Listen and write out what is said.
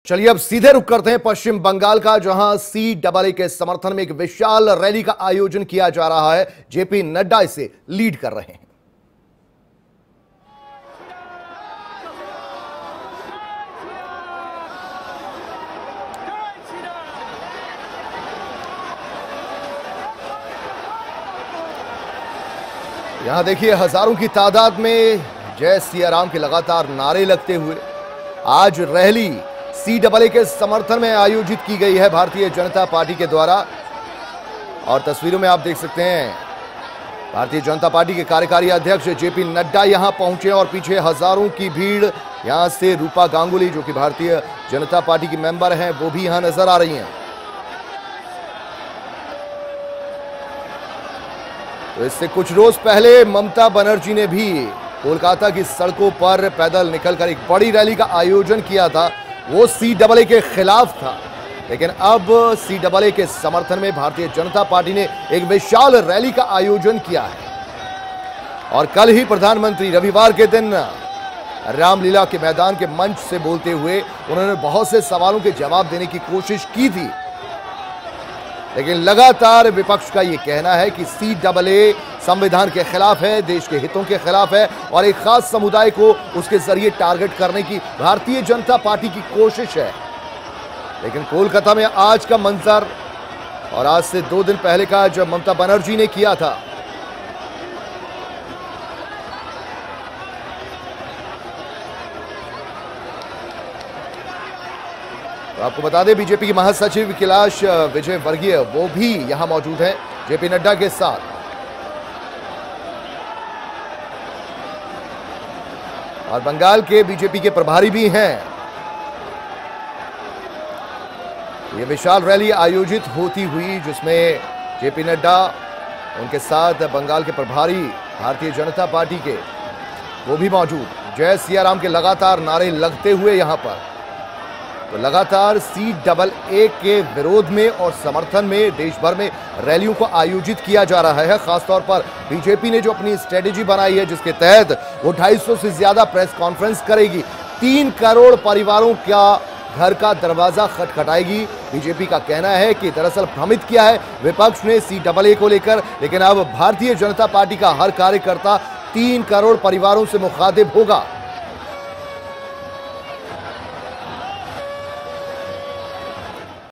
चलिए अब सीधे रुख करते हैं पश्चिम बंगाल का, जहां CAA के समर्थन में एक विशाल रैली का आयोजन किया जा रहा है। जेपी नड्डा इसे लीड कर रहे हैं। यहां देखिए हजारों की तादाद में जय सिया राम के लगातार नारे लगते हुए आज रैली CAA के समर्थन में आयोजित की गई है भारतीय जनता पार्टी के द्वारा। और तस्वीरों में आप देख सकते हैं भारतीय जनता पार्टी के कार्यकारी अध्यक्ष जेपी नड्डा यहां पहुंचे और पीछे हजारों की भीड़। यहां से रूपा गांगुली जो कि भारतीय जनता पार्टी की मेंबर हैं वो भी यहां नजर आ रही हैं। तो इससे कुछ रोज पहले ममता बनर्जी ने भी कोलकाता की सड़कों पर पैदल निकलकर एक बड़ी रैली का आयोजन किया था। वो CAA के खिलाफ था, लेकिन अब CAA के समर्थन में भारतीय जनता पार्टी ने एक विशाल रैली का आयोजन किया है। और कल ही प्रधानमंत्री रविवार के दिन रामलीला के मैदान के मंच से बोलते हुए उन्होंने बहुत से सवालों के जवाब देने की कोशिश की थी, लेकिन लगातार विपक्ष का यह कहना है कि CAA संविधान के खिलाफ है, देश के हितों के खिलाफ है और एक खास समुदाय को उसके जरिए टारगेट करने की भारतीय जनता पार्टी की कोशिश है। लेकिन कोलकाता में आज का मंजर और आज से 2 दिन पहले का जब ममता बनर्जी ने किया था, तो आपको बता दें बीजेपी की महासचिव कैलाश विजयवर्गीय वो भी यहां मौजूद हैं जेपी नड्डा के साथ। और बंगाल के बीजेपी के प्रभारी भी हैं। ये विशाल रैली आयोजित होती हुई जिसमें जेपी नड्डा उनके साथ बंगाल के प्रभारी भारतीय जनता पार्टी के वो भी मौजूद। जय सिया राम के लगातार नारे लगते हुए यहां पर तो लगातार CAA के विरोध में और समर्थन में देश भर में रैलियों को आयोजित किया जा रहा है। खासतौर पर बीजेपी ने जो अपनी स्ट्रेटेजी बनाई है जिसके तहत वो 250 से ज्यादा प्रेस कॉन्फ्रेंस करेगी, 3 करोड़ परिवारों का घर का दरवाजा खटखटाएगी। बीजेपी का कहना है कि दरअसल भ्रमित किया है विपक्ष ने CAA को लेकर, लेकिन अब भारतीय जनता पार्टी का हर कार्यकर्ता 3 करोड़ परिवारों से मुखातिब होगा।